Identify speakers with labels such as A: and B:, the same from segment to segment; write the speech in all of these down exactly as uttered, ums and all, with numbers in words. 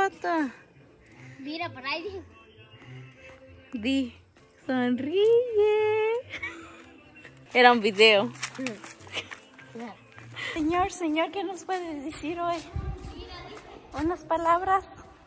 A: rata.
B: Mira, por ahí.
A: Di, sonríe. Era un video. Señor, señor, ¿qué nos puedes decir hoy? Unas palabras.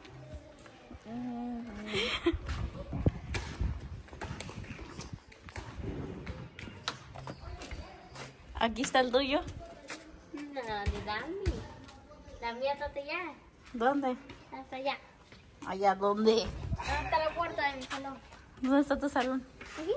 A: Aquí está el tuyo.
B: No, de Dami. La mía está allá.
A: ¿Dónde?
B: Hasta allá.
A: Allá, ¿dónde?
B: Hasta la puerta de mi salón.
A: ¿Dónde está tu salón?
B: ¿Aquí?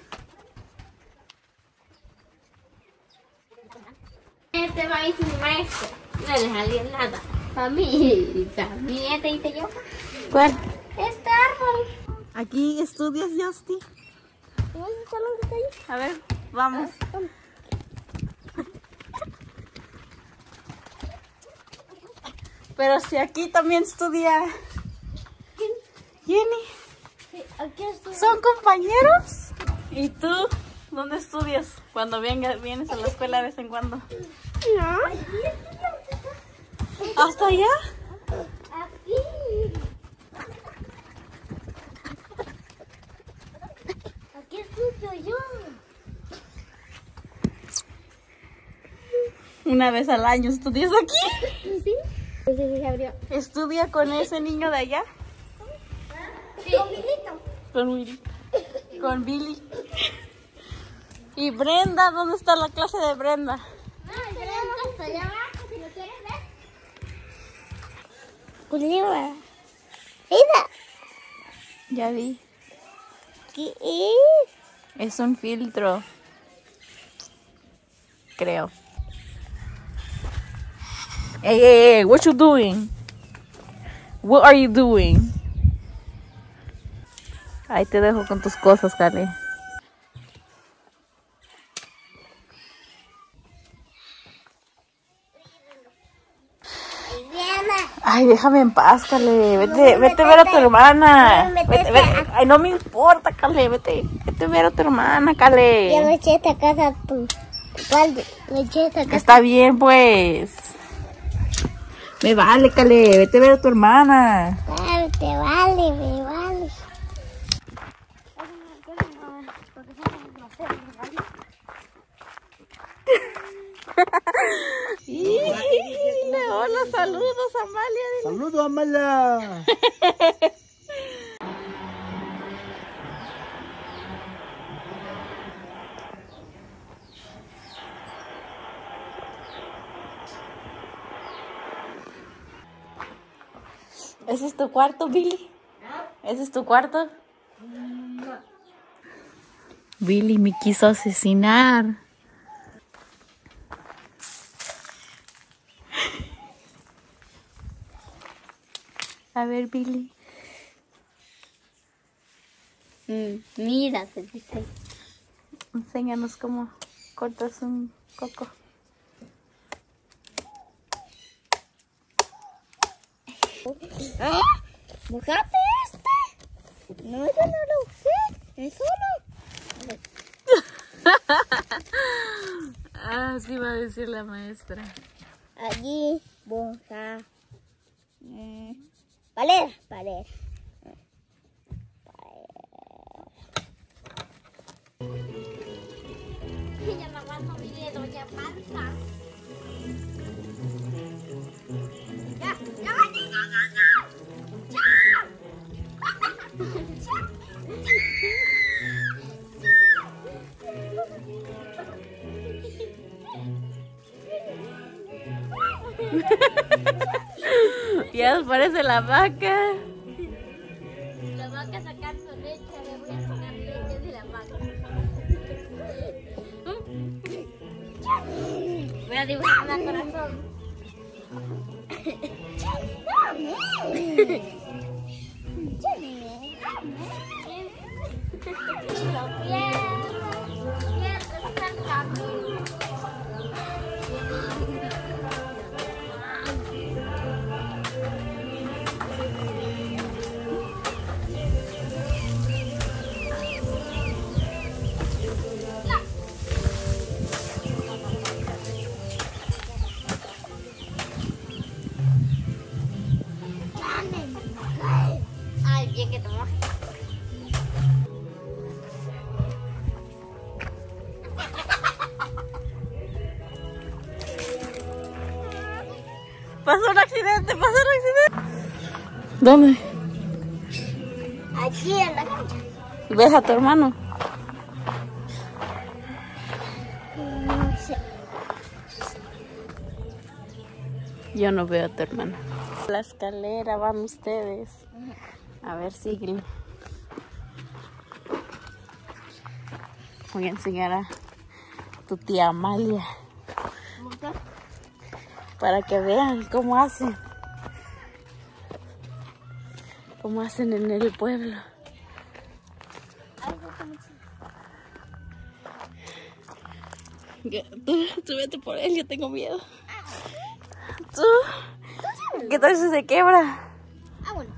B: Este va a ir sin maestro. No le salió nada. Para mí, para mí, este hice yo.
A: ¿Cuál?
B: Este árbol.
A: Aquí estudias, Justy.
B: ¿No es el salón que está ahí?
A: A ver, vamos. Pero si aquí también estudia Jenny.
B: Sí, aquí estoy.
A: ¿Son compañeros? ¿Y tú dónde estudias? Cuando vengas, vienes a la escuela de vez en cuando.
B: No.
A: ¿Hasta allá?
B: Aquí. Aquí estudio yo.
A: Una vez al año estudias aquí.
B: Sí. Sí, se abrió.
A: ¿Estudia con ese niño de allá?
B: Sí. Con Bilito.
A: Con Willy. Con Billy. ¿Y Brenda? ¿Dónde está la clase de Brenda?
B: No, tenemos hasta allá abajo, si lo quieres ver.
C: Cultiva. Mira,
A: Ya vi.
C: ¿qué es?
A: Es un filtro. Creo. Hey, hey, hey, what you doing? What are you doing? Ahí te dejo con tus cosas, Kale. Ay, déjame en paz, Kale. Vete,
C: No,
A: vete a ver a tu
C: métete.
A: hermana.
C: No,
A: Vete,
C: métete.
A: vete. Ay, no me importa, Kale. Vete, vete a ver a tu hermana,
C: Ya
A: Kale.
C: me eché esta casa tú. ¿Cuál? Me eché esta casa.
A: Está bien, pues. Me vale, Kale. Vete a ver a tu hermana.
C: Claro, te vale, me vale.
A: Hola, saludos, Amalia.
D: Saludos, Amalia.
A: ¿Ese es tu cuarto, Billy? ¿Ese es tu cuarto? Billy me quiso asesinar. A ver, Billy.
B: Mm, mira, se dice.
A: Enséñanos cómo cortas un coco.
C: ¿Ah? ¿Mojaste este? No, eso no lo usé. Eso no.
A: Ah, sí va a decir la maestra.
C: Allí, moja. Mm. Valera, valera.
B: Ella la guarda mi dedo, ya panza. Ya, ya, ya, ya, ya, ya.
A: Ya parece la vaca.
B: La vaca sacar su leche, le voy a sacar leche de la vaca. Voy a dibujar un corazón. Los pies, los pies están camino. bien que te mojes.
A: Pasó un accidente, pasó un accidente. ¿Dónde?
C: Aquí en la cancha.
A: ¿Ves a tu hermano?
C: No sé.
A: Yo no veo a tu hermano. La escalera van ustedes. A ver, siguen. Voy a enseñar a tu tía Amalia. Para que vean cómo hacen. Cómo hacen en el pueblo. Tú, tú vete por él, yo tengo miedo. Tú. ¿Qué tal si se quebra?
C: Ah, bueno.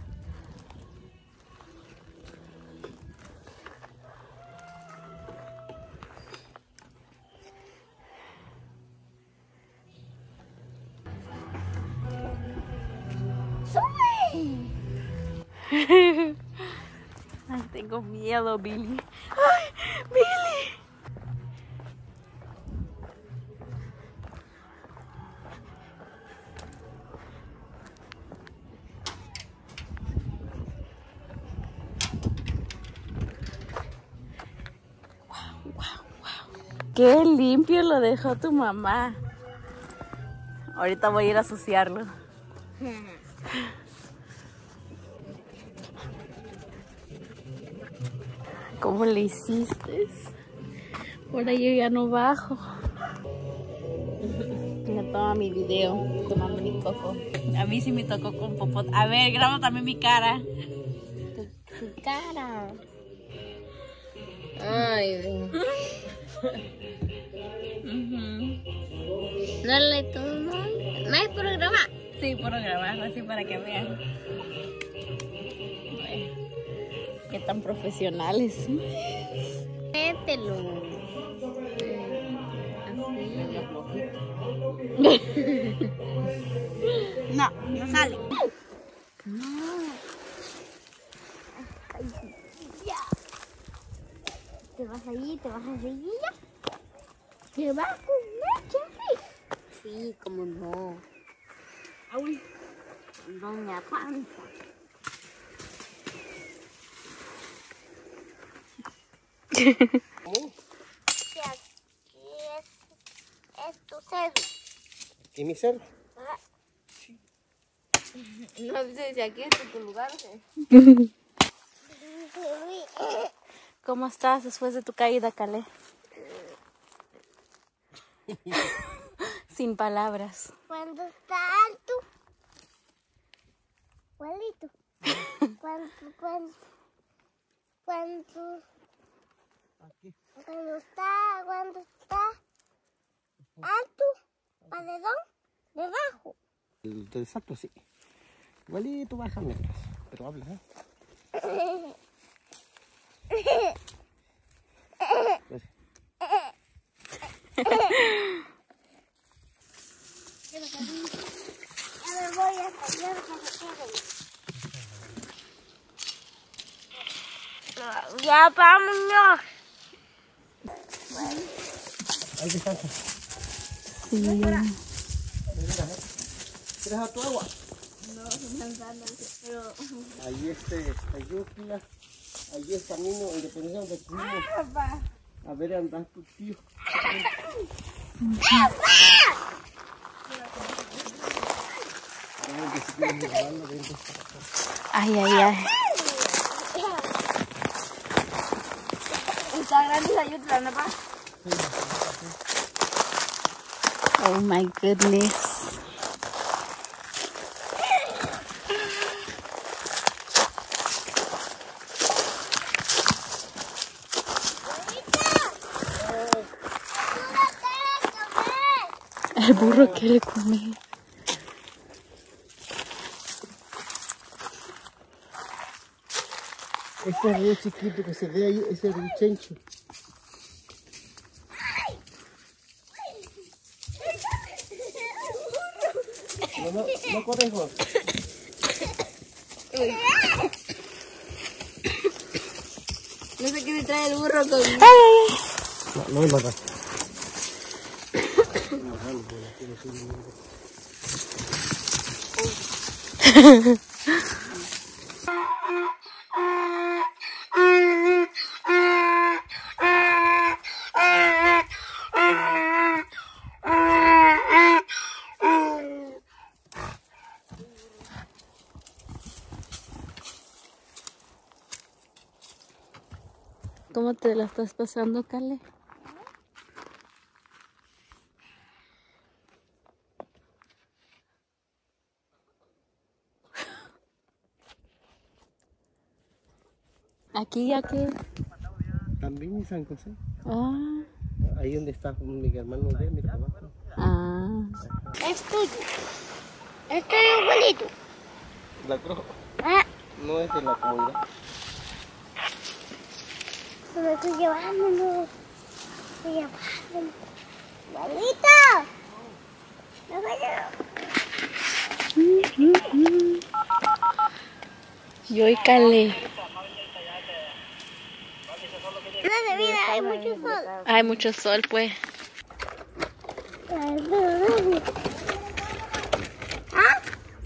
A: Ay, tengo miedo, Billy. ¡Ay, Billy! Wow, wow, wow. Qué limpio lo dejó tu mamá. Ahorita voy a ir a asociarlo. ¿Cómo le hiciste? Ahora yo ya no bajo. Me toma mi video tomando mi coco. A mí sí me tocó con popot. A ver, graba también mi cara.
B: Tu, tu cara. Ay, no le tomo. No es por grabar.
A: Sí, por grabarlo así para que vean. Bueno, qué tan profesionales.
B: Mételo.
C: No, no sale. Te vas allí, te vas allí. Te vas a comer, Cherry.
B: Sí, como no.
C: Aún.
B: Doña Panza.
C: Que aquí es, es tu cerro.
D: ¿Y mi ser?
B: No sé si aquí es tu lugar. ¿Sí?
A: ¿Cómo estás después de tu caída, Calé? Sin palabras.
C: Cuando está alto. Igualito. Cuando, cuando, cuando, cuando está, cuando está alto, paredón, debajo.
D: El del salto, sí. Igualito bájame, pero habla, ¿eh? Pues,
C: Ya me voy a salir para que ya vámonos.
D: ahí descansa.
A: Sí.
D: ¿Quieres a tu agua? No, pero... Ahí este, Ayuquia, ahí es camino, independencia donde fuimos. A ver, andar tu tío.
A: Ay, ay, ay.
B: Está grande la yutra, ¿no, pa?
A: Oh my goodness. El burro quiere comer.
D: Este río chiquito que se ve ahí es el río Chencho. No, no, no conejo.
B: Parece que me trae el burro con...
A: Ay, ay,
D: No, no me matas.
A: ¿Cómo te la estás pasando, Cale? Aquí, aquí.
D: También en San José.
A: Ah,
D: Ahí donde está mi hermano de mi trabajo.
A: ah.
C: Es tuyo. Es tuyo, abuelito.
D: La cruz
C: Ah,
D: no es de la comunidad.
C: pero estoy llevándolo. Estoy llevándolo. Abuelito. Abuelito.
A: Yo y Cale.
C: Dale, mira, hay mucho sol.
A: Hay mucho sol, pues.
C: Ay, pero dale. ¿Ah?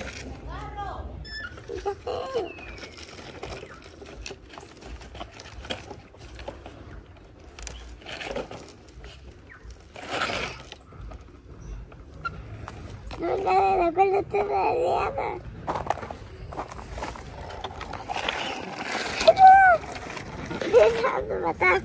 C: Ya sé. No, dale, la pelota de la liana. Dejando matar.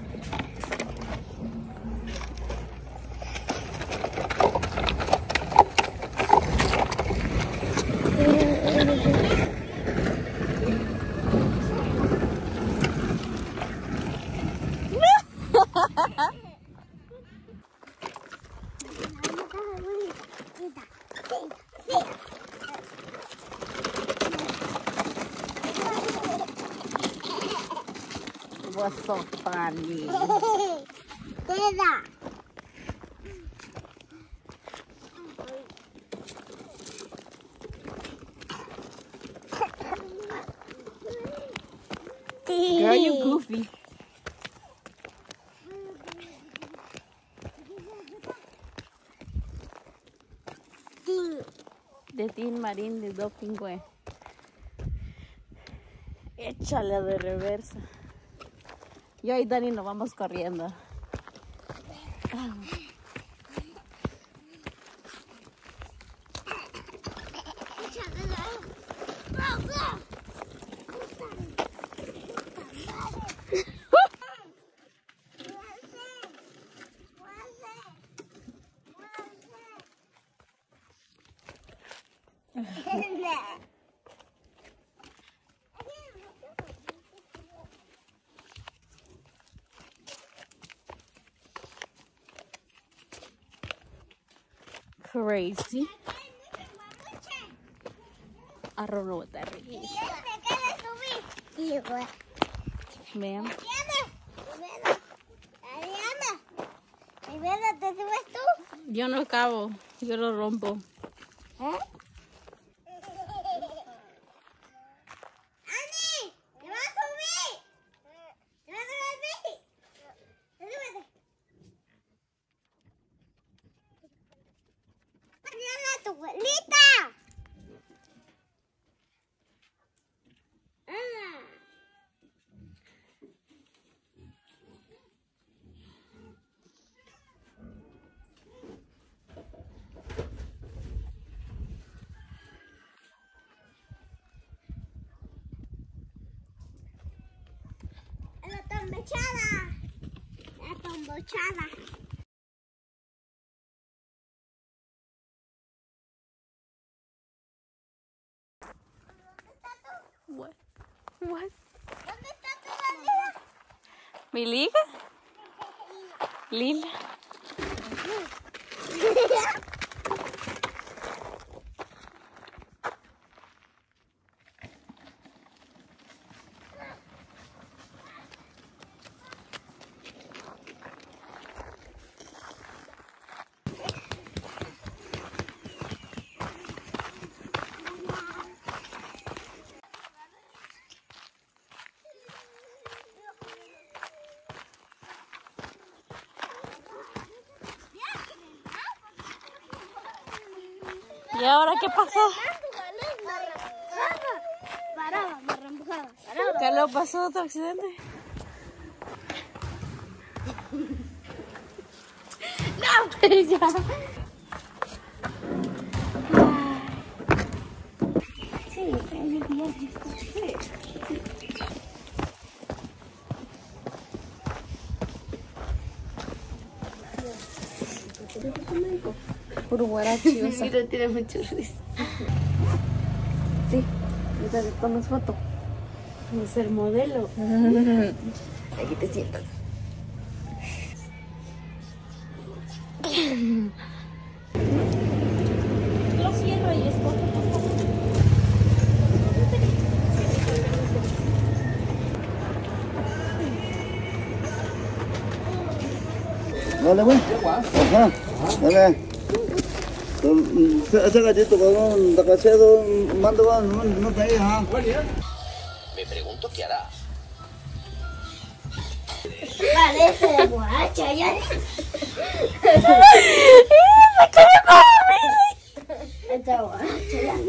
A: What's so funny?
C: Queda.
A: Girl, you goofy. De Tin Marín de Doping, güey. Échale de reversa. Yo y Dani nos vamos corriendo. Crazy. Arroz no está rico. Vean.
C: ¿Te subes tú?
A: Yo no acabo, yo lo rompo.
C: ¿Eh? ¡Ani! ¡Te vas a subir! ¡Te vas a subir! ¡Súbete! ¡Mariana, tu abuelita! ¡Ana! La tombochada. La tombochada.
A: What? What?
C: ¿Dónde está tu liga?
A: ¿Mi liga? Lila. ¿Y ahora qué pasó?
C: Paraba, me reempujaba.
A: ¿Qué le pasó? ¿Otro accidente?
C: No, pero ya. Sí, hay un día listo. Sí.
A: Puro guarachi, o sea.
B: Sí, no tiene mucho risa.
A: Sí, ahorita te tomas foto.
B: Voy a ser modelo.
A: Aquí te sientas. Lo cierro y escojo.
D: Dale, güey. Ajá. Dale. Saca dito con Takacedo, mando no no te ha.
E: Me pregunto qué hará.
C: Parece de borracha ya. Está borracha ya.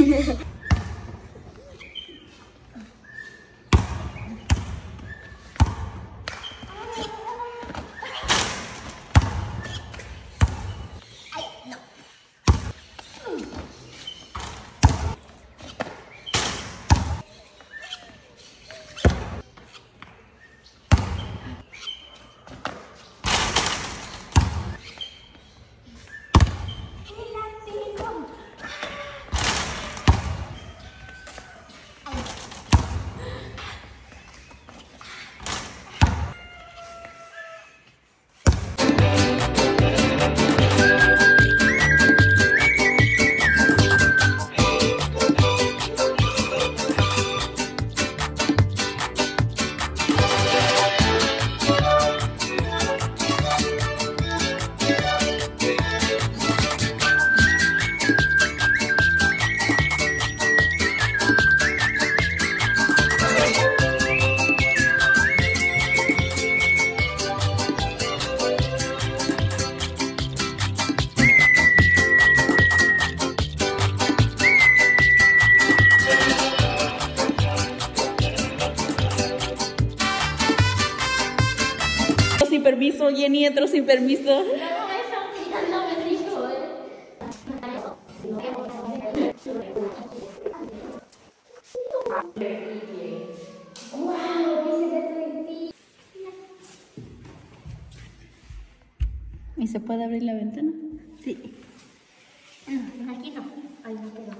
A: Sin permiso, Jenny entró sin permiso. ¿Y se puede abrir la ventana? Sí.
C: Aquí no. Ahí no quedamos.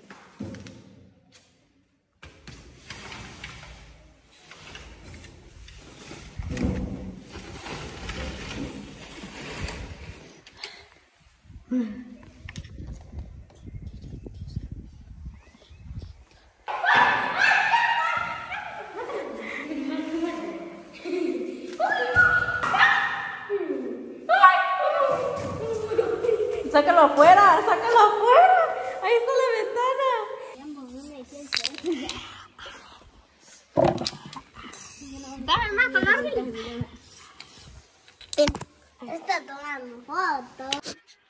A: Sácalo afuera, sácalo afuera. Ahí está la ventana.
C: Dame más color. Está tomando fotos.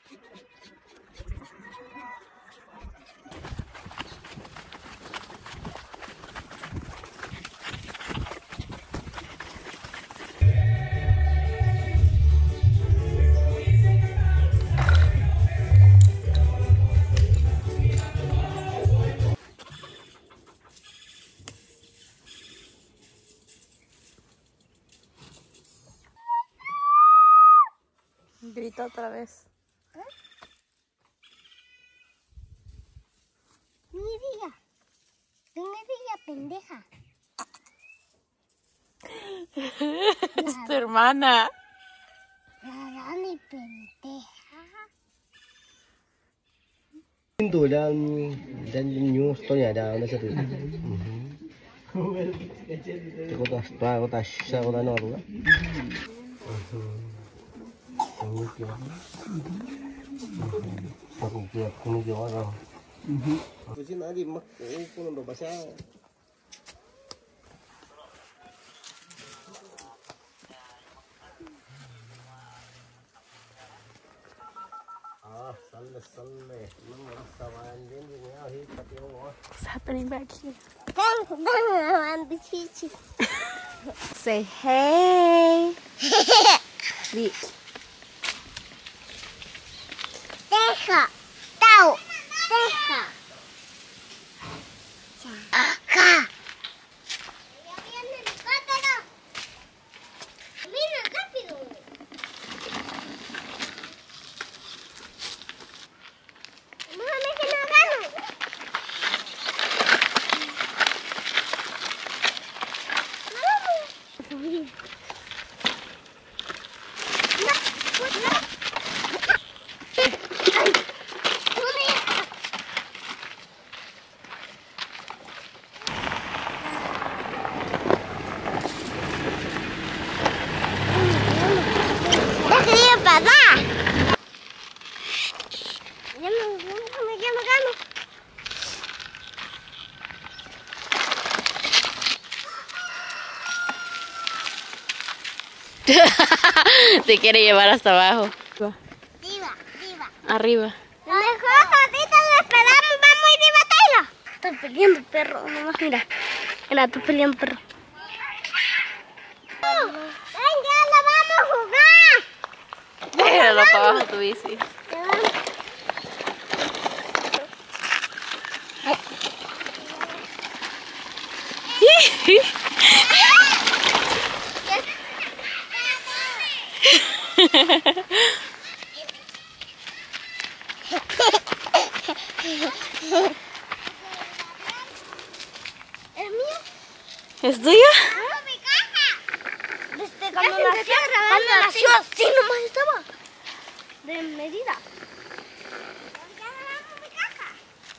A: Grita otra vez.
C: No me digas. No me digas, pendeja.
A: Es tu hermana.
C: La Dani, pendeja.
D: Pintu dan dan news to nya ada ada satu. Kota spa kota sha kota noru. Aku dia kuno dia orang. Kasi nadi mak kuno babasa. Ah,
A: What's happening back here? Say hey. Di.
C: Deja. Tau. Deja. Acá. Ya viene el helicóptero. Mira, rápido. Déjame que no gano.
A: Te quiere llevar hasta abajo.
C: Diva, diva.
A: Arriba.
C: Mejor ratito lo esperamos, vamos y diva Taylor. Estoy peleando, perro. Nomás mira. Mira, estoy peleando, perro. Venga, lo vamos a jugar.
A: Déjalo para abajo tu bici.
C: ¿Es mío?
A: ¿Es tuya?
C: ¡Ah, mi caja! Desde cuando nació, cuando nació, sí, nomás estaba. De medida. Ya grabamos mi caja.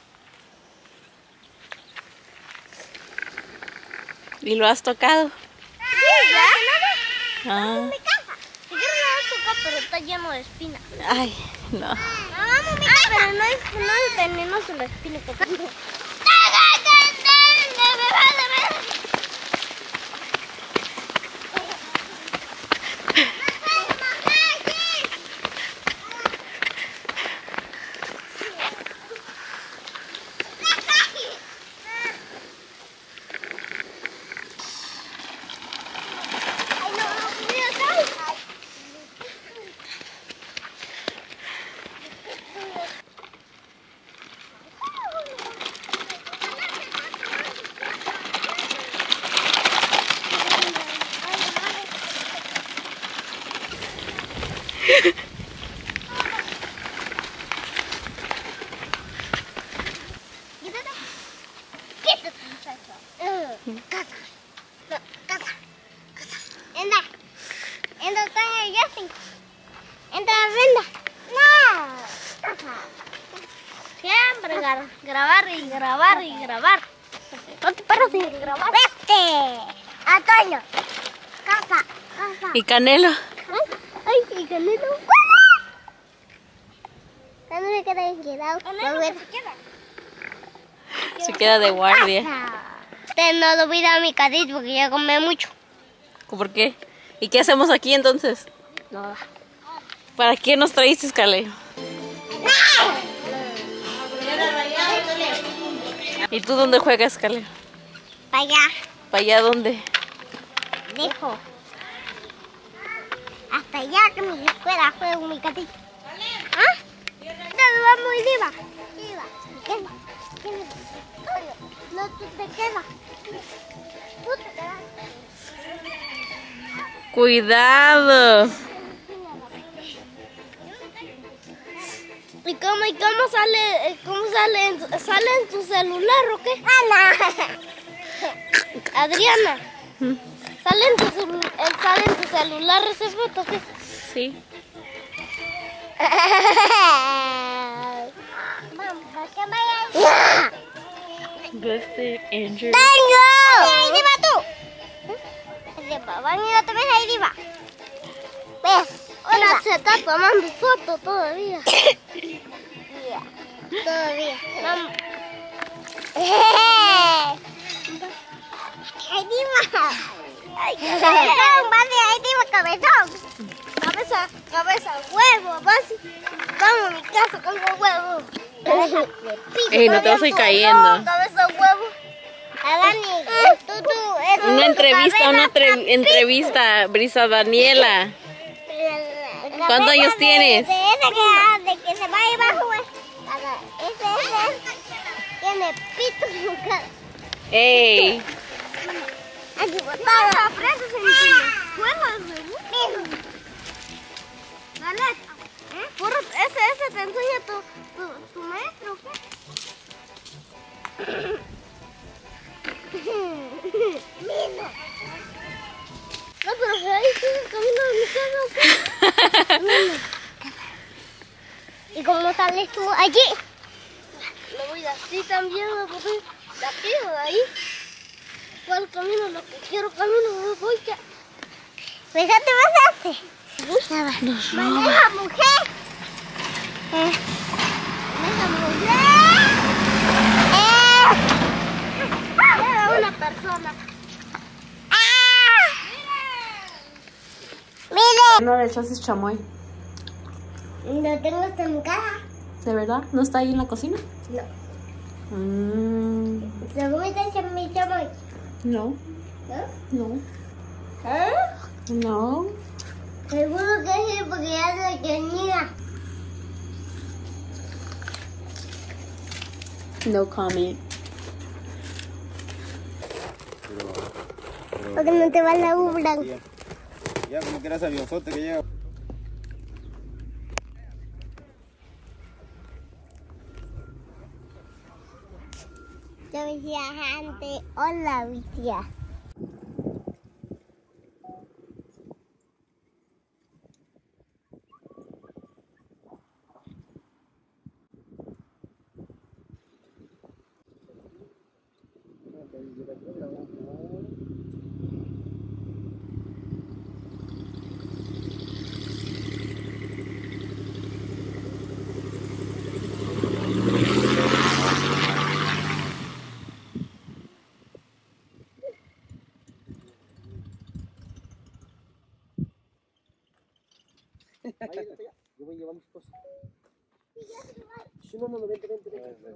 A: ¿Y lo has tocado?
C: Sí, ya.
A: Ah.
C: Mi caja. Si quieres la tocar, pero está lleno de espinas.
A: Ay, no.
C: Vamos, mi caja. Ah, pero no es, no es venenoso la espina que tengo. Siempre grabar y grabar y grabar. No te paras de grabar. Vete, Antonio. Casa, casa.
A: ¿Y Canelo?
C: Ay, y Canelo. Canelo se queda inquieto. Canelo se queda.
A: Se queda de guardia.
C: Usted no lo voy a dar a mi cadito porque ya come mucho.
A: ¿Por qué? ¿Y qué hacemos aquí entonces?
C: No.
A: ¿Para qué nos traíste, Caleb? ¿Y tú dónde juegas, Caleb?
C: Para allá.
A: ¿Para allá dónde?
C: Dejo. Hasta allá que mi escuela juego mi gatito. ¿Ah? Nos vamos y diva. Diva. Diva. Diva. No, tú te quedas. Tú te quedas.
A: Cuidado.
C: ¿Y cómo, y cómo sale, cómo sale, en, sale en tu celular o qué? Ana. Adriana. ¿Sale en tu, celu- eh, sale en tu celular esa foto o qué?
A: Sí.
C: Mamá, ¿qué vaya?
A: Busted, injured.
C: ¡Tengo! ¡Ahí diva tú! Diva, van y otra vez ahí diva. ¿Ves? Ahora se está tomando foto todavía. Todavía. Vamos. ¡Ahí diva! ¡Ay, cabezón! ¡Vale, ahí diva, cabezón! Cabeza, cabeza, huevo, básico. Vamos a mi casa con los huevos.
A: Ey, no te vas a ir cayendo.
C: Cabeza huevo. Dani, tú, tú.
A: Una entrevista, una tre- entrevista, Brisa Daniela. ¿Cuántos años tienes?
C: De ese que, de que se va a ir bajo. Ese, ese. Tiene pito en su cara.
A: Ey.
C: Aquí botada la fresa se me tiene. Dale. Puro, ese, ese te enseña tu, tu, tu maestro, ¿qué? No, pero ahí sigue el camino de mi casa. ¿Y cómo sales tú allí? Me voy de así también, me voy de aquí o de ahí. ¿Cuál camino? Lo que quiero camino, me voy ya. Fíjate, vas a hacer. Maneja, mujer. Eh. Maneja, mujer. Eh. Era una persona. Mire.
A: No le echaste chamoy.
C: Lo tengo hasta en mi casa.
A: ¿De verdad? ¿No está ahí en la cocina?
C: No.
A: Mm,
C: ¿Seguro me está echando mi chamoy?
A: no,
C: ¿No?
A: no,
C: ¿Eh?
A: no.
C: Seguro que sí, porque ya lo tenía.
A: No comment.
C: Porque no te va la ubra.
D: Ya como que eras avionzote que llega.
C: Yo viajante. Hola, Vicia.
D: Yo voy a llevar mis cosas. No, no, no, vente, vente, vente.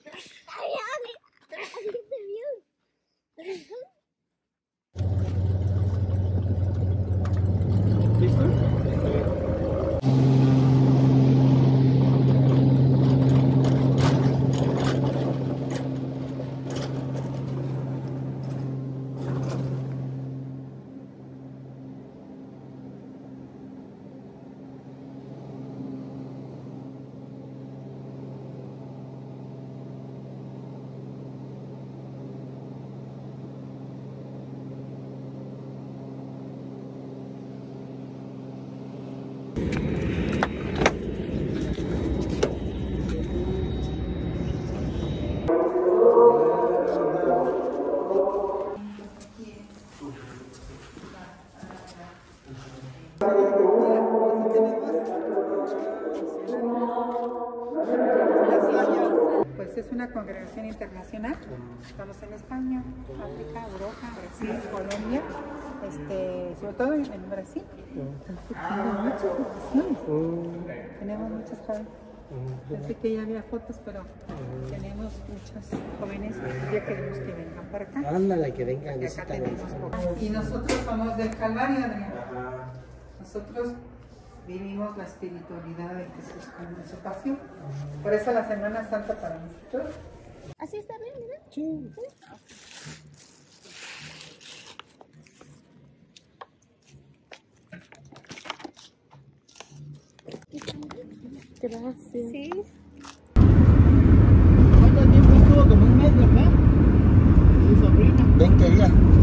D: ¿Listo?
F: Pues es una congregación internacional. Estamos en España, África, Europa, Brasil, Colombia, este, sobre todo en, en Brasil. Entonces tenemos muchas vocaciones, tenemos muchos jóvenes. Pensé que ya había fotos, pero tenemos muchos jóvenes y ya queremos que vengan para acá.
D: Ándale, que vengan a
F: Acá tenemos pocos. Y nosotros somos del Calvario, Adrián. Nosotros vivimos la espiritualidad de Jesús con su pasión. Por eso la Semana Santa para nosotros.
C: Así está bien, mira.
D: Sí.
A: Gracias.
C: Sí.
D: ¿Cuánto tiempo estuvo? Como un mes, ¿verdad? Su sobrina. veinte días.